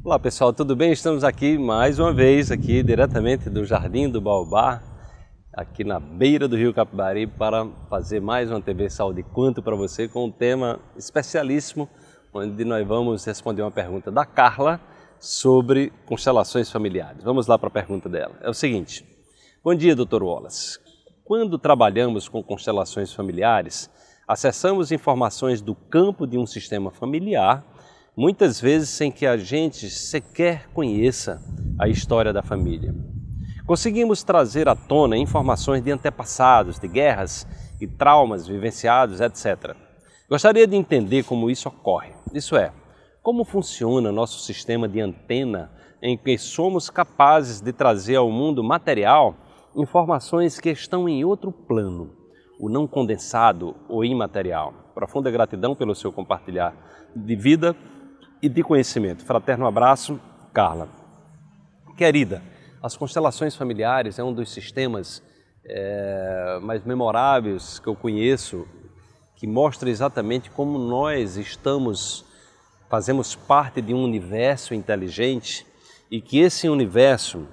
Olá pessoal, tudo bem? Estamos aqui mais uma vez, aqui diretamente do Jardim do Baobá, aqui na beira do Rio Capibaribe, para fazer mais uma TV Saúde Quanto para você, com um tema especialíssimo, onde nós vamos responder uma pergunta da Carla sobre constelações familiares. Vamos lá para a pergunta dela. É o seguinte: bom dia, Dr. Wallace. Quando trabalhamos com constelações familiares, acessamos informações do campo de um sistema familiar, muitas vezes sem que a gente sequer conheça a história da família. Conseguimos trazer à tona informações de antepassados, de guerras e traumas vivenciados, etc. Gostaria de entender como isso ocorre. Isso é, como funciona nosso sistema de antena em que somos capazes de trazer ao mundo material informações que estão em outro plano, o não condensado ou imaterial. Profunda gratidão pelo seu compartilhar de vida e de conhecimento. Fraterno abraço, Carla. Querida, as constelações familiares é um dos sistemas mais memoráveis que eu conheço, que mostra exatamente como nós fazemos parte de um universo inteligente e que esse universo,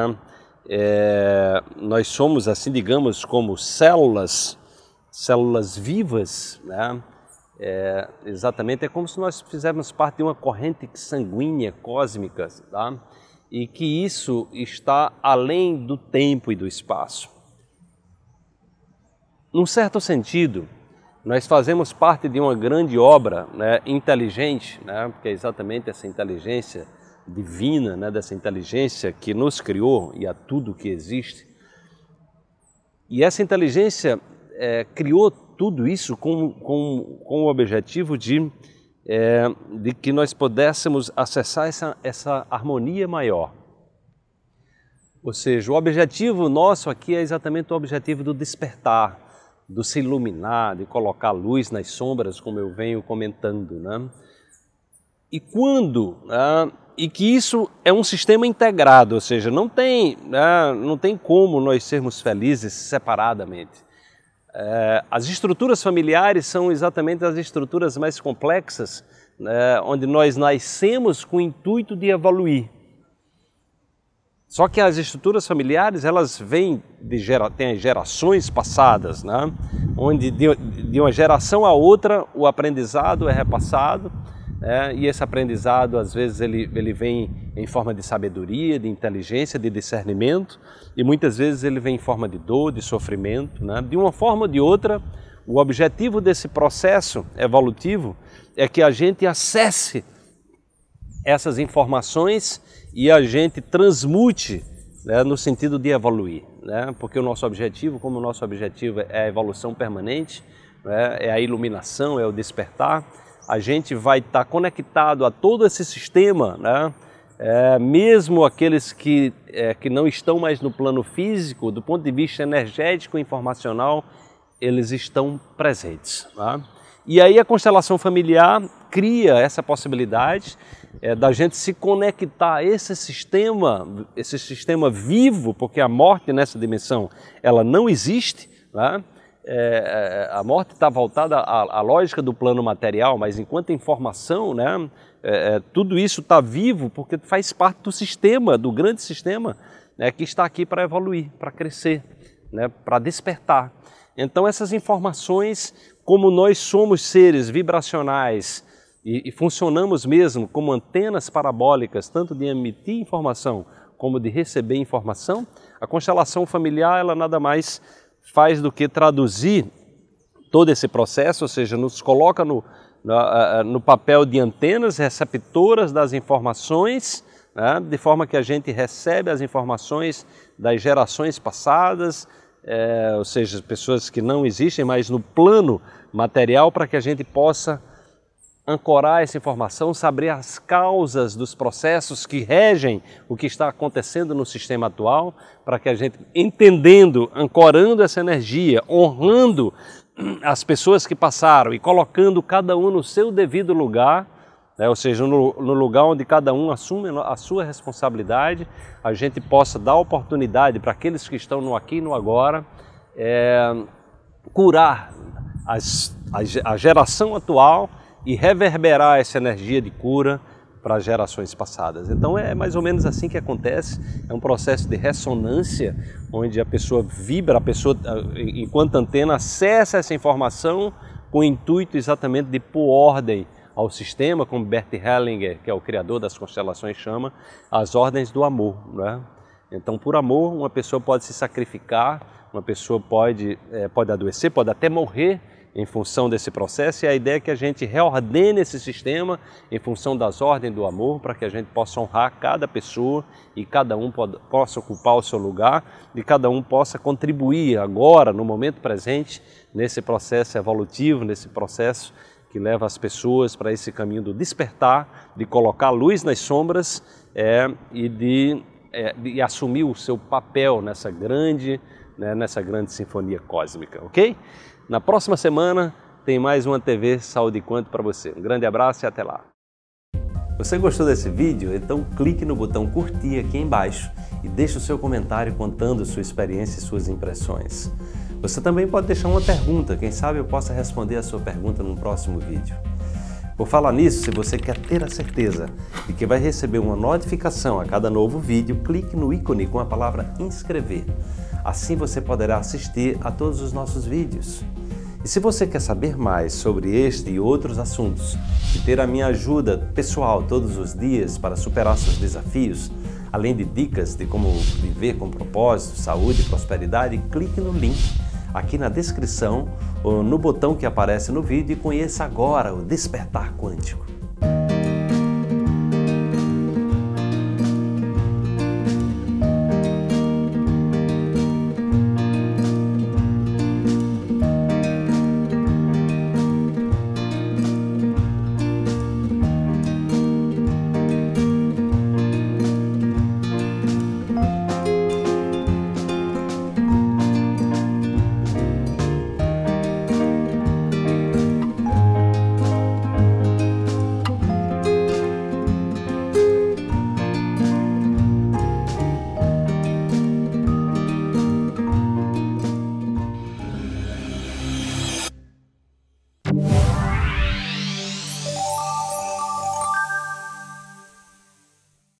nós somos, assim digamos, como células vivas, exatamente, é como se nós fizéssemos parte de uma corrente sanguínea cósmica, tá? E que isso está além do tempo e do espaço. Num certo sentido, nós fazemos parte de uma grande obra, inteligente, porque é exatamente essa inteligência divina, dessa inteligência que nos criou e a tudo que existe. E essa inteligência criou tudo isso com o objetivo de que nós pudéssemos acessar essa harmonia maior. Ou seja, o objetivo nosso aqui é exatamente o objetivo do despertar, do se iluminar, de colocar luz nas sombras, como eu venho comentando, E que isso é um sistema integrado, ou seja, não tem como nós sermos felizes separadamente. As estruturas familiares são exatamente as estruturas mais complexas, onde nós nascemos com o intuito de evoluir. Só que as estruturas familiares, elas vêm têm gerações passadas, onde de uma geração a outra o aprendizado é repassado, e esse aprendizado às vezes ele vem em forma de sabedoria, de inteligência, de discernimento, e muitas vezes ele vem em forma de dor, de sofrimento. De uma forma ou de outra, o objetivo desse processo evolutivo é que a gente acesse essas informações e a gente transmute, no sentido de evoluir, porque o nosso objetivo, como o nosso objetivo é a evolução permanente, é a iluminação, é o despertar, a gente vai estar conectado a todo esse sistema, mesmo aqueles que não estão mais no plano físico, do ponto de vista energético e informacional, eles estão presentes. E aí a constelação familiar cria essa possibilidade da gente se conectar a esse sistema vivo, porque a morte nessa dimensão ela não existe, a morte está voltada à lógica do plano material, mas enquanto informação, tudo isso está vivo porque faz parte do sistema, do grande sistema, que está aqui para evoluir, para crescer, para despertar. Então essas informações, como nós somos seres vibracionais e funcionamos mesmo como antenas parabólicas, tanto de emitir informação como de receber informação, a constelação familiar ela nada mais faz do que traduzir todo esse processo, ou seja, nos coloca no papel de antenas receptoras das informações, de forma que a gente recebe as informações das gerações passadas, ou seja, pessoas que não existem mais no plano material, para que a gente possa ancorar essa informação, saber as causas dos processos que regem o que está acontecendo no sistema atual, para que a gente, entendendo, ancorando essa energia, honrando as pessoas que passaram e colocando cada um no seu devido lugar, ou seja, no lugar onde cada um assume a sua responsabilidade, a gente possa dar oportunidade para aqueles que estão no aqui e no agora, curar a geração atual e reverberar essa energia de cura para gerações passadas. Então é mais ou menos assim que acontece, é um processo de ressonância, onde a pessoa vibra, a pessoa, enquanto antena, acessa essa informação com o intuito exatamente de pôr ordem ao sistema, como Bert Hellinger, que é o criador das constelações, chama, as ordens do amor, né? Então, por amor, uma pessoa pode se sacrificar, uma pessoa pode adoecer, pode até morrer em função desse processo, e a ideia é que a gente reordene esse sistema em função das ordens do amor, para que a gente possa honrar cada pessoa e cada um possa ocupar o seu lugar e cada um possa contribuir agora, no momento presente, nesse processo evolutivo, nesse processo que leva as pessoas para esse caminho do despertar, de colocar luz nas sombras e de assumir o seu papel nessa grande sinfonia cósmica, ok? Na próxima semana tem mais uma TV Saúde Quântica para você. Um grande abraço e até lá! Você gostou desse vídeo? Então clique no botão curtir aqui embaixo e deixe o seu comentário contando sua experiência e suas impressões. Você também pode deixar uma pergunta, quem sabe eu possa responder a sua pergunta no próximo vídeo. Por falar nisso, se você quer ter a certeza de que vai receber uma notificação a cada novo vídeo, clique no ícone com a palavra inscrever. Assim você poderá assistir a todos os nossos vídeos. E se você quer saber mais sobre este e outros assuntos e ter a minha ajuda pessoal todos os dias para superar seus desafios, além de dicas de como viver com propósito, saúde e prosperidade, clique no link aqui na descrição ou no botão que aparece no vídeo e conheça agora o Despertar Quântico.